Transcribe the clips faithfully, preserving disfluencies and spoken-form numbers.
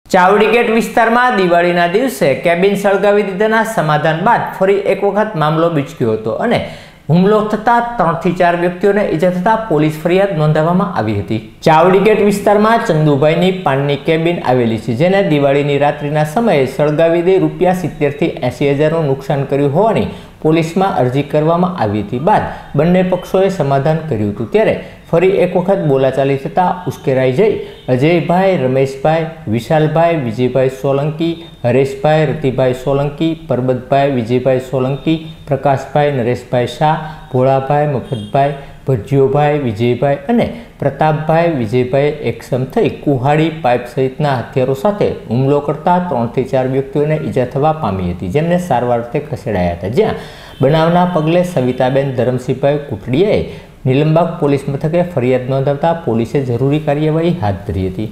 ચાવડીગેટ વિસ્તારમાં દિવાળીના દિવસે કેબિન સળગાવી દીધાના સમાધાન બાદ ફરી એક વખત મામલો બીચક્યો હતો અને હુમલો થતા ત્રણથી ચાર વ્યક્તિઓને ઈજા થતા પોલીસ ફરિયાદ નોંધાવવામાં આવી હતી। ચાવડીગેટ વિસ્તારમાં ચંદુભાઈની પાનની કેબિન આવેલી છે, જેને દિવાળીની રાત્રિના સમયે સળગાવી દઈ રૂપિયા સિત્તેર થી એસી હજારનું નુકસાન કર્યું હોવાની પોલીસમાં અરજી કરવામાં આવી હતી। બાદ બંને પક્ષોએ સમાધાન કર્યું હતું, ત્યારે ફરી એક વખત બોલાચાલી થતાં ઉશ્કેરાઈ જઈ અજયભાઈ, રમેશભાઈ, વિશાલભાઈ, વિજયભાઈ સોલંકી, હરેશભાઈ, રતિભાઈ સોલંકી, પરબતભાઈ, વિજયભાઈ સોલંકી, પ્રકાશભાઈ, નરેશભાઈ શાહ, ભોળાભાઈ, મફતભાઈ, ભજ્યોભાઈ, વિજયભાઈ અને પ્રતાપભાઈ, વિજયભાઈ એકસમ થઈ કુહાડી, પાઇપ સહિતના હથિયારો સાથે હુમલો કરતા ત્રણથી ચાર વ્યક્તિઓને ઈજા થવા પામી હતી, જેમને સારવાર અર્થે ખસેડાયા હતા। જ્યાં બનાવના પગલે સવિતાબેન ધરમસિંહભાઈ કુટડીયાએ નીલમબાગ પોલીસ મથકે ફરિયાદ નોંધાવતા પોલીસે જરૂરી કાર્યવાહી હાથ ધરી હતી।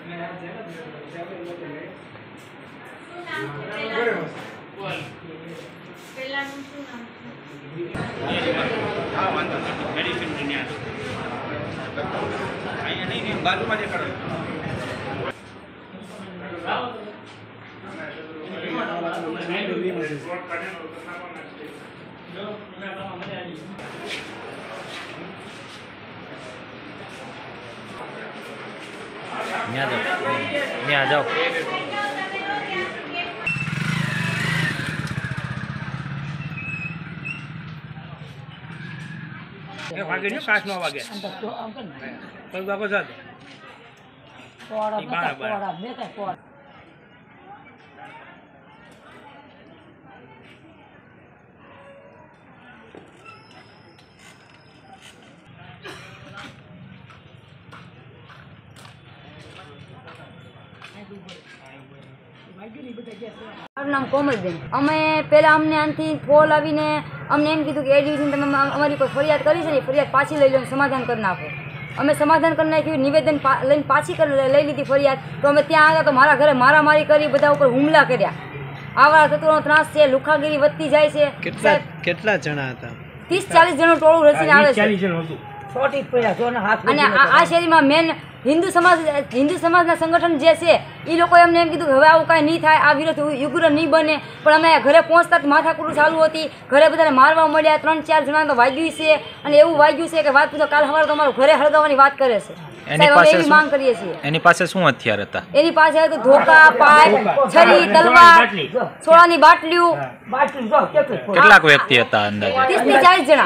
यहाँ जाओ, यहाँ जाओ। ये वागे नहीं पास में वागे। कोई बाको साथ। कोड़ा में कोड़ा में का कोड़ा। મારું નામ કોમલબેન। અમે પહેલાં અમને આનાથી ફોલ આવીને અમને એમ કીધું કે એ ડિવિઝન તમે અમારી કોઈ ફરિયાદ કરી છે ને ફરિયાદ પાછી લઈ લો ને સમાધાન કરી નાખો। અમે સમાધાન કરી નાખ્યું, નિવેદન લઈને પાછી લઈ લીધી ફરિયાદ। તો અમે ત્યાં આવ્યા તો મારા ઘરે મારામારી કરી, બધા ઉપર હુમલા કર્યા। આવા તત્વોનો ત્રાસ છે, લુખાગીરી વધતી જાય છે। કેટલા કેટલા જણા હતા? ત્રીસ ચાલીસ જણનું ટોળું રચીને આવે છે અને આ શેરીમાં મેન હિન્દુ સમાજ હિન્દુ સમાજના સંગઠન જે છે એ લોકોએ અમને એમ કીધું કે હવે આવું કાંઈ નહીં થાય, આ વિરોધ યુગ્ર નહીં બને। પણ અમે ઘરે પહોંચતા જ માથાકૂટ ચાલુ હતી, ઘરે બધાને મારવા મળ્યા, ત્રણ ચાર જણા તો વાગ્યું છે અને એવું વાગ્યું છે કે વાત પૂછો કાલ સવારે તો અમારું ઘરે હળગાવવાની વાત કરે છે। એની માંગ કરીએ છીએ। એની પાસે શું હથિયાર હતા? એની પાસે હતું ધોકા, પાઇપ, છરી, તલવાર, સોળાની બાટલીઓ। કેટલાક વ્યક્તિ હતા અંદાજે? ત્રીસ થી ચાલીસ જણા।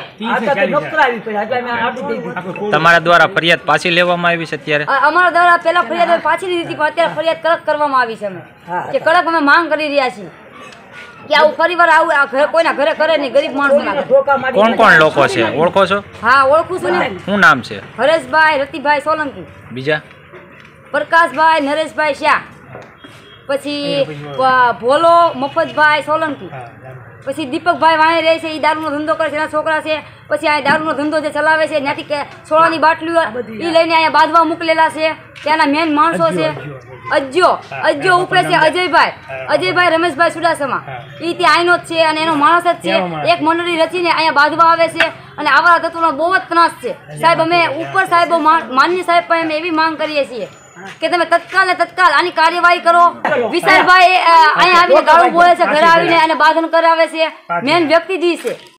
તમારા દ્વારા ફરિયાદ પાછી લેવામાં આવી છે અત્યારે? અમારા દ્વારા પેલા ફરિયાદ પાછી લીધી હતી, પણ અત્યારે ફરિયાદ કડક કરવામાં આવી છે। અમે કે કડક અમે માંગ કરી રહ્યા છીએ કે આવું ફરી વાર આવું કોઈના ઘરે કરે નહીં, ગરીબ માણસો। કોણ કોણ લોકો છે, ઓળખો છો? હા, ઓળખું છું ને। શું નામ છે? હરેશભાઈ, રતિભાઈ સોલંકી, બીજા પ્રકાશભાઈ, નરેશભાઈ શાહ, પછી ભોલો, મફતભાઈ સોલંકી, પછી દીપકભાઈ વાંહે રહે છે, એ દારૂનો ધંધો કરે છે, એના છોકરા છે। પછી આ દારૂનો ધંધો જે ચલાવે છે ત્યાંથી કે સોળાની બાટલીઓ એ લઈને અહીંયા બાંધવા મોકલેલા છે, ત્યાંના મેન માણસો છે। અજ્જો અજ્જો ઉપરે છે અજયભાઈ, અજયભાઈ રમેશભાઈ સુડાસમા, એ ત્યાં આઈનો જ છે અને એનો માણસ જ છે। એક મંડળી રચીને અહીંયા બાંધવા આવે છે અને આવા તત્વોનો બહુ જ ત્રાસ છે। સાહેબ, અમે ઉપર સાહેબો માન્ય સાહેબ પાસે અમે એવી માંગ કરીએ છીએ કે તમે તત્કાલ ને તત્કાલ આની કાર્યવાહી કરો। વિશાલભાઈ અહીંયા આવીને ગાળું બોલે છે, ઘરે આવીને અને બાંધણ કરાવે છે, મેન વ્યક્તિ જ છે।